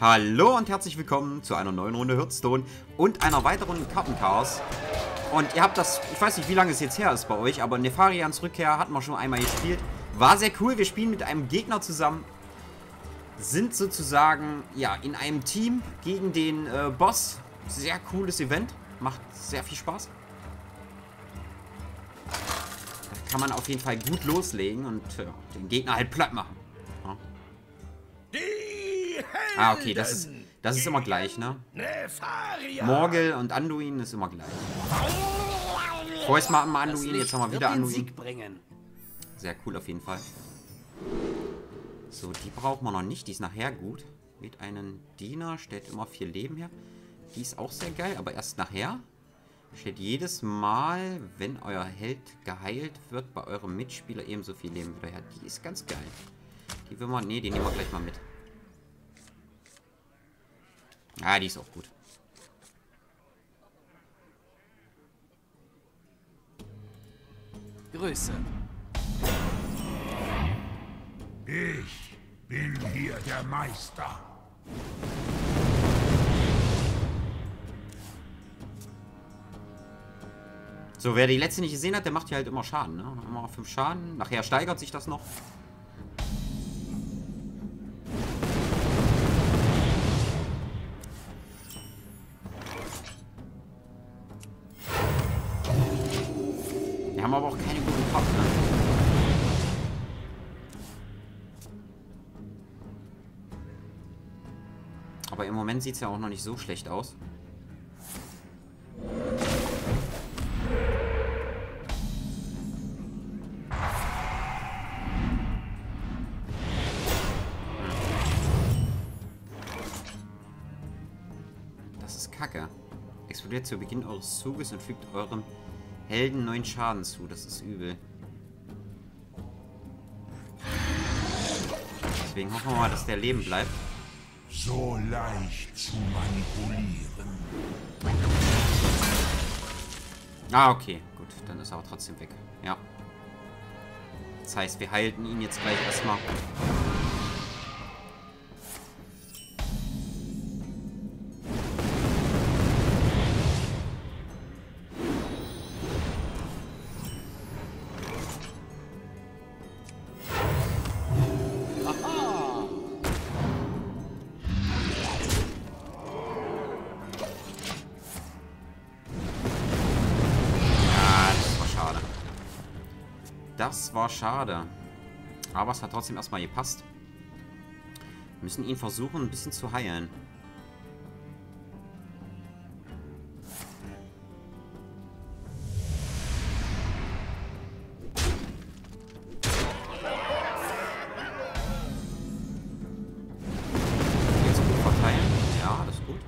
Hallo und herzlich willkommen zu einer neuen Runde Hearthstone und einer weiteren Kartenchaos. Und ihr habt das, ich weiß nicht, wie lange es jetzt her ist bei euch, aber Nefarians Rückkehr hatten wir schon einmal gespielt. War sehr cool, wir spielen mit einem Gegner zusammen. Sind sozusagen, ja, in einem Team gegen den Boss. Sehr cooles Event, macht sehr viel Spaß. Da kann man auf jeden Fall gut loslegen und den Gegner halt platt machen. Ja. Ah, okay, das ist immer gleich, ne? Morgel und Anduin ist immer gleich. Vorher mal Anduin, jetzt haben wir wieder Anduin. Sehr cool auf jeden Fall. So, die brauchen wir noch nicht, die ist nachher gut. Mit einem Diener, stellt immer 4 Leben her. Die ist auch sehr geil, aber erst nachher. Stellt jedes Mal, wenn euer Held geheilt wird, bei eurem Mitspieler ebenso viel Leben wieder her. Die ist ganz geil. Die will man, nee, die nehmen wir gleich mal mit. Ah, die ist auch gut. Grüße. Ich bin hier der Meister. So, wer die letzte nicht gesehen hat, der macht hier halt immer Schaden, ne? Immer 5 Schaden. Nachher steigert sich das noch. Wir haben aber auch keine guten Karten, ne? Aber im Moment sieht es ja auch noch nicht so schlecht aus. Das ist Kacke. Explodiert zu Beginn eures Zuges und fügt eurem Helden 9 Schaden zu. Das ist übel. Deswegen hoffen wir mal, dass der Leben bleibt. So leicht zu manipulieren. Ah, okay. Gut, dann ist er aber trotzdem weg. Ja. Das heißt, wir heilten ihn jetzt gleich erstmal. Das war schade. Aber es hat trotzdem erstmal gepasst. Wir müssen ihn versuchen, ein bisschen zu heilen. Jetzt gut verteilen. Ja, das ist gut.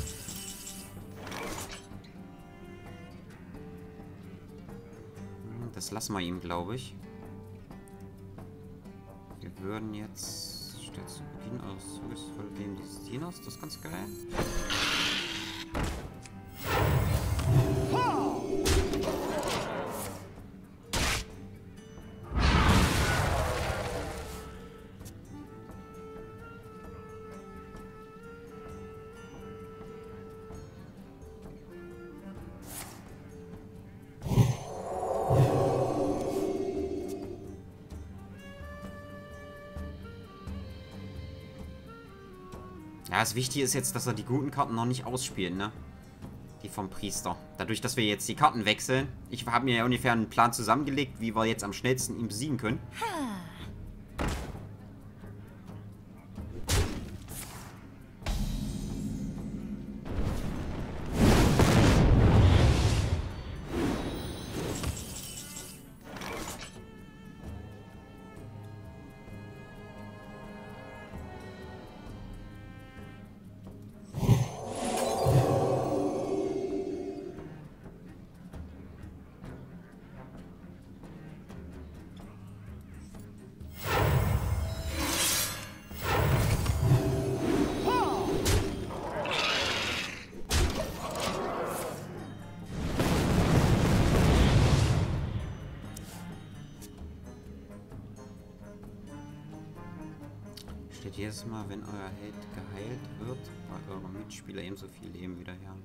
Das lassen wir ihm, glaube ich. Wir würden jetzt statt zu Beginn eures Zuges voll dem dieses Dieners. Das ist ganz geil. Ja, das Wichtige ist jetzt, dass er die guten Karten noch nicht ausspielt, ne? Die vom Priester. Dadurch, dass wir jetzt die Karten wechseln. Ich habe mir ja ungefähr einen Plan zusammengelegt, wie wir jetzt am schnellsten ihn besiegen können. Steht jedes Mal, wenn euer Held geheilt wird. Mitspieler ebenso viel Leben wieder her.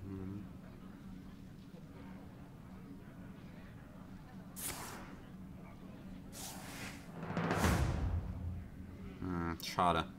Schade.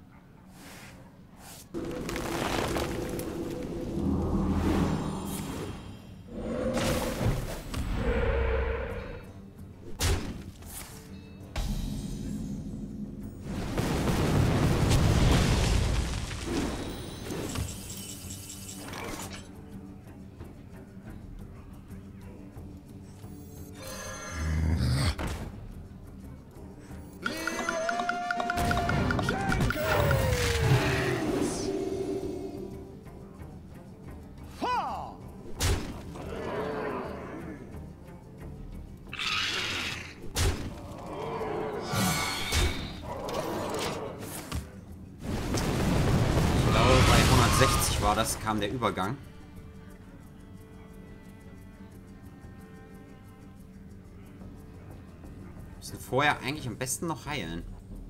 War das, kam der Übergang. Müssen vorher eigentlich am besten noch heilen.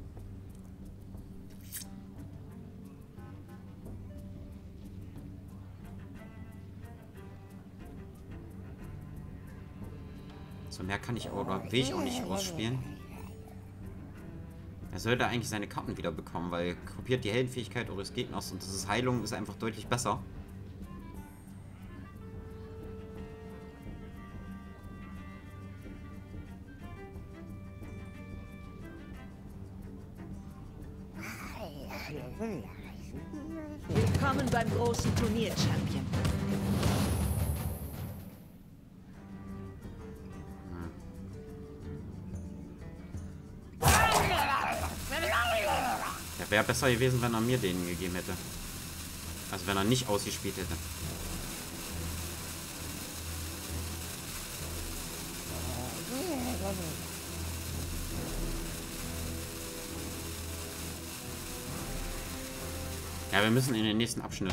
So mehr kann ich auch, oder will ich auch nicht ausspielen. Er sollte eigentlich seine Karten wieder bekommen, weil kopiert die Heldenfähigkeit eures Gegners und das ist Heilung ist einfach deutlich besser. Willkommen beim großen Turnier, Champion. Wäre besser gewesen, wenn er mir den gegeben hätte. Also wenn er nicht ausgespielt hätte. Ja, wir müssen in den nächsten Abschnitt.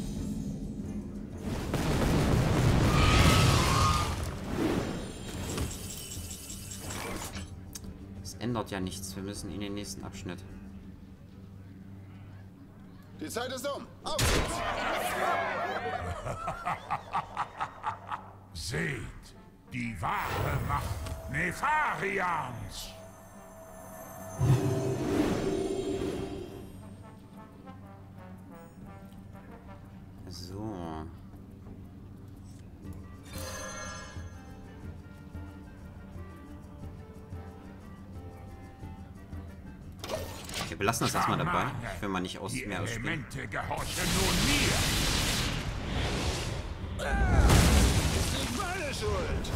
Das ändert ja nichts. Wir müssen in den nächsten Abschnitt. Die Zeit ist um. Auf geht's! Seht die wahre Macht Nefarians. So. Wir belassen das erstmal dabei. Ich will mal nicht mehr ausspielen. Elemente gehorchen nun mir. Ist nicht meine Schuld!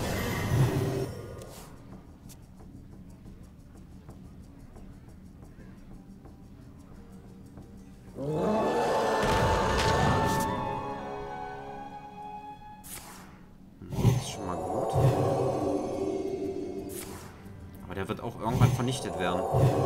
Das ist schon mal gut. Aber der wird auch irgendwann vernichtet werden.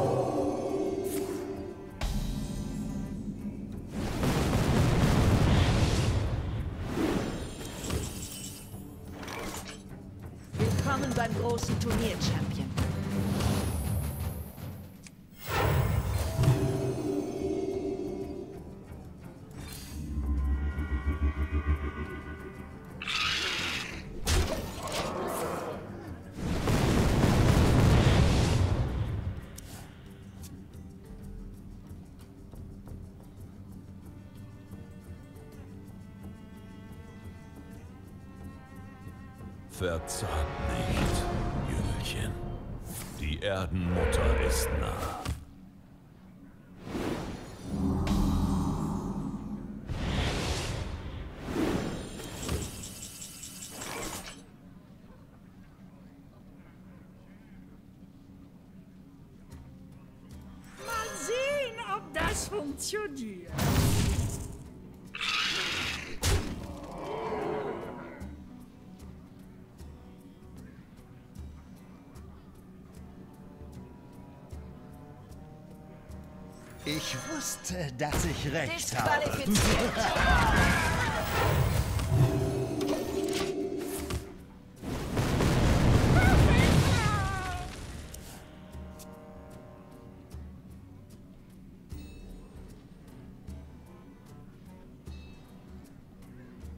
Willkommen beim großen Turnier, Champion. Verzagt nicht, Jüngelchen. Die Erdenmutter ist nah. Mal sehen, ob das funktioniert. Ich wusste, dass ich recht habe. Disqualifiziert.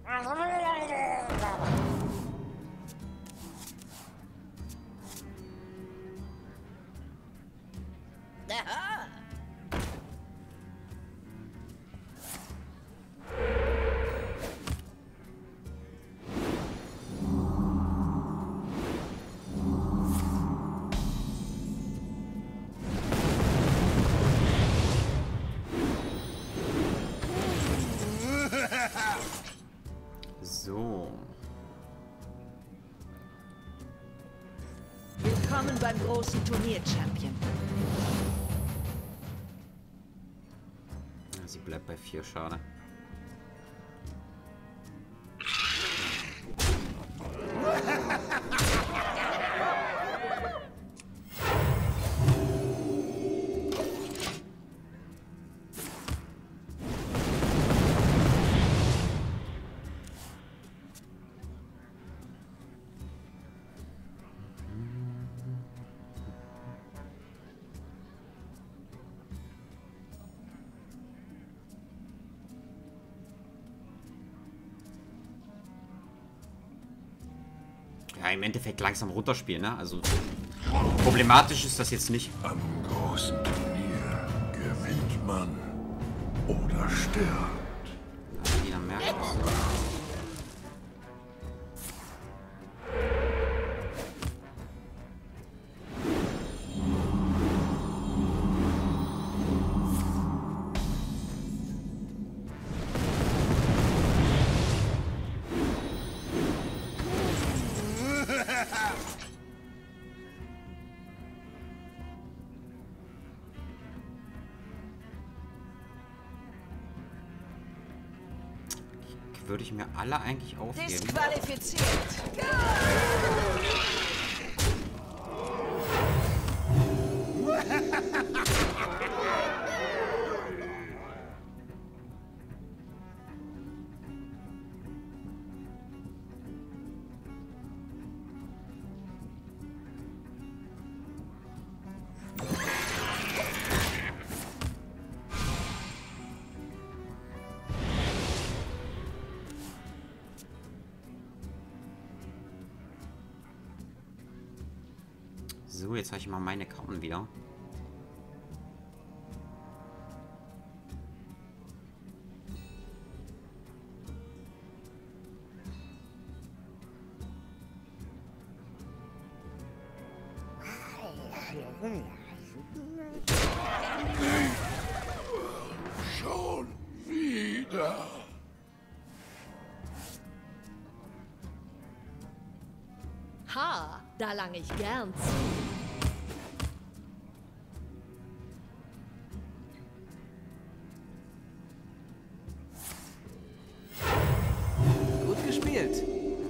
So. Willkommen beim großen Turnier-Champion. Sie bleibt bei 4, schade. Ja, im Endeffekt langsam runterspielen, ne? Also problematisch ist das jetzt nicht. Am großen Turnier gewinnt man oder stirbt. Jeder merkt es. Würde ich mir alle eigentlich aufgeben. Disqualifiziert. So, jetzt habe ich mal meine Karten wieder. Schon wieder. Ha, da lang ich gern zu. Gut gespielt.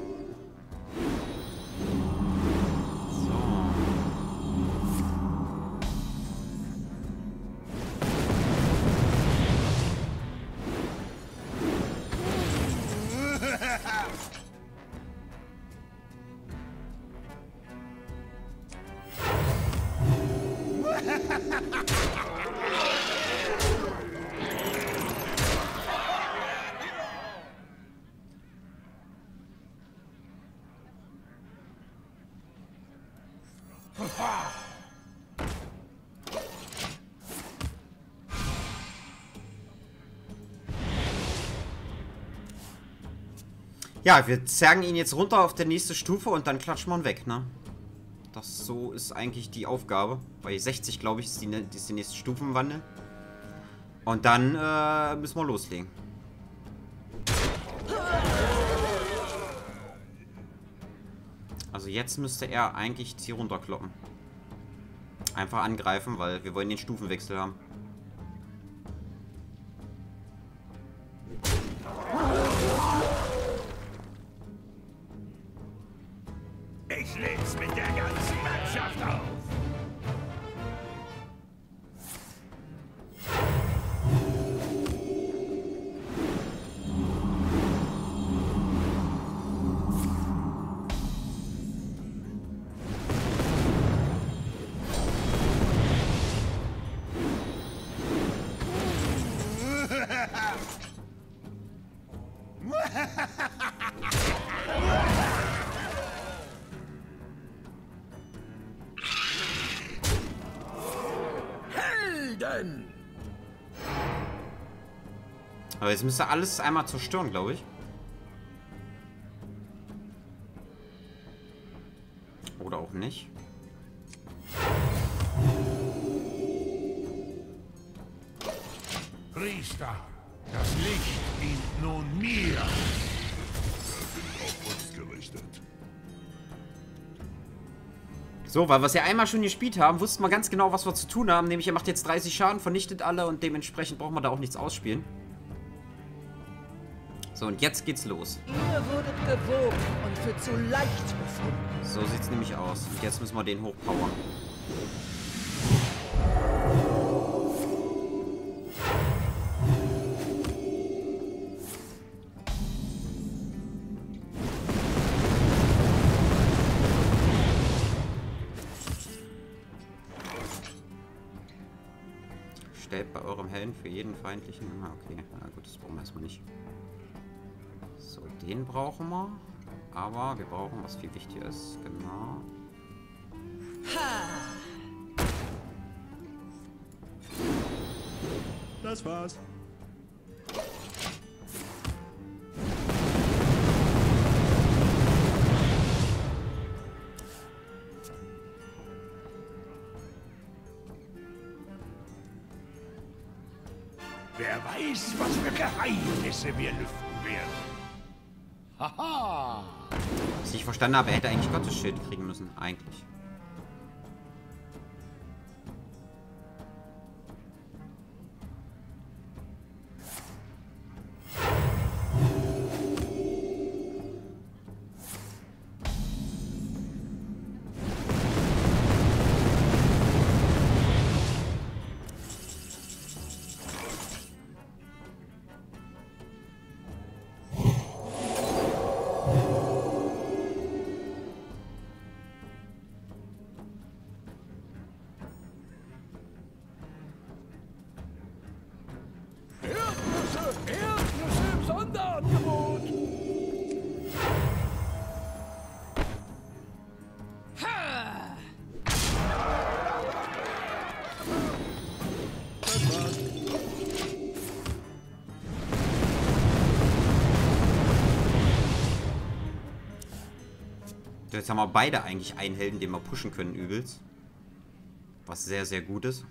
Ja, wir zerren ihn jetzt runter auf der nächste Stufe und dann klatschen wir ihn weg, ne? Das so ist eigentlich die Aufgabe. Bei 60, glaube ich, ist die nächste Stufenwandel. Und dann müssen wir loslegen. Also jetzt müsste er eigentlich hier runterkloppen. Einfach angreifen, weil wir wollen den Stufenwechsel haben. Ich leg's mit der ganzen Mannschaft auf. Helden! Aber jetzt müsste alles einmal zerstören, glaube ich. Oder auch nicht. Priester, das Licht dient nun mir. Auf uns gerichtet. So, weil wir es ja einmal schon gespielt haben, wussten wir ganz genau, was wir zu tun haben. Nämlich, er macht jetzt 30 Schaden, vernichtet alle und dementsprechend brauchen wir da auch nichts ausspielen. So, und jetzt geht's los. Ihr wurdet gewogen und für zu leicht befunden. So sieht's nämlich aus. Und jetzt müssen wir den hochpowern. Stellt bei eurem Helden für jeden feindlichen... Ah, okay, na gut, das brauchen wir erstmal nicht. So, den brauchen wir. Aber wir brauchen, was viel wichtiger ist. Genau. Das war's. Wer weiß, was für Geheimnisse wir lüften werden. Haha! Was ich verstanden habe, er hätte eigentlich Gottesschild kriegen müssen. Eigentlich. Erdnüsse im Sonderangebot. Jetzt haben wir beide eigentlich einen Helden, den wir pushen können, übelst. Was sehr, sehr gut ist.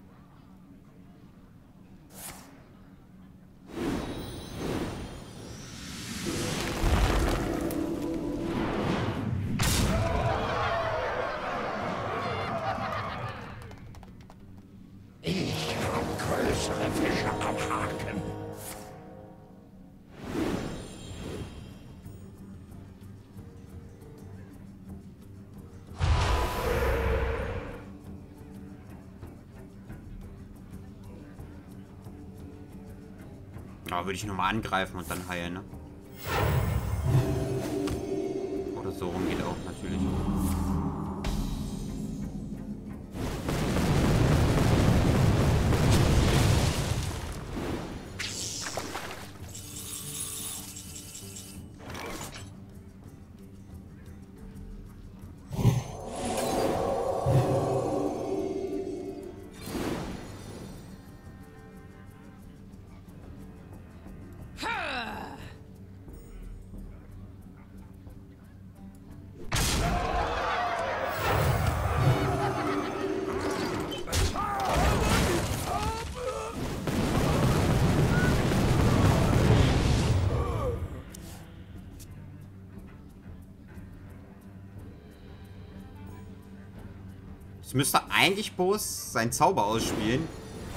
Ich habe größere Fische am Haken. Ja, würde ich nochmal angreifen und dann heilen, ne? Oder so rum geht auch natürlich. Es müsste eigentlich bloß sein Zauber ausspielen.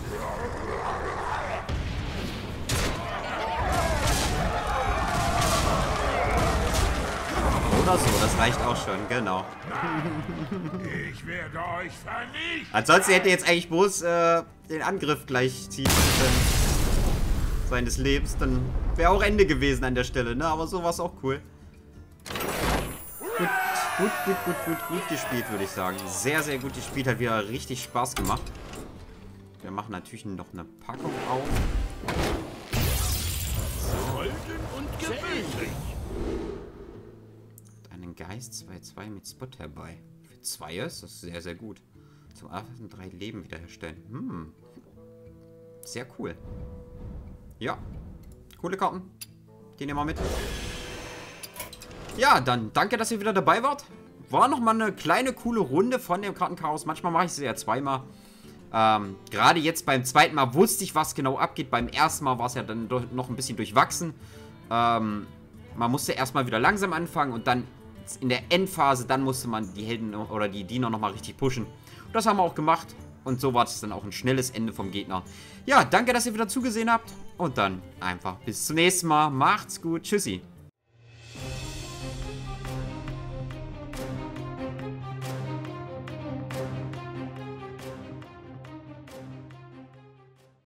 Oder so, das reicht auch schon, genau. Ich werde euch vernichten. Ansonsten hätte er jetzt eigentlich bloß den Angriff gleich ziehen können. Seines Lebens. Dann wäre auch Ende gewesen an der Stelle, ne? Aber so war es auch cool. Gut gespielt, würde ich sagen. Sehr, sehr gut gespielt. Hat wieder richtig Spaß gemacht. Wir machen natürlich noch eine Packung auf. Golden und Gewinn. Geist 2-2 mit Spot herbei. Für 2 ist das sehr, sehr gut. Zum ersten 3 Leben wiederherstellen. Sehr cool. Ja. Coole Karten. Die nehmen wir mit. Ja, dann danke, dass ihr wieder dabei wart. War nochmal eine kleine, coole Runde von dem Kartenchaos. Manchmal mache ich sie ja zweimal. Gerade jetzt beim zweiten Mal wusste ich, was genau abgeht. Beim ersten Mal war es ja dann noch ein bisschen durchwachsen. Man musste erstmal wieder langsam anfangen und dann in der Endphase, dann musste man die Helden oder die Diener nochmal richtig pushen. Und das haben wir auch gemacht. Und so war es dann auch ein schnelles Ende vom Gegner. Ja, danke, dass ihr wieder zugesehen habt. Und dann einfach bis zum nächsten Mal. Macht's gut. Tschüssi.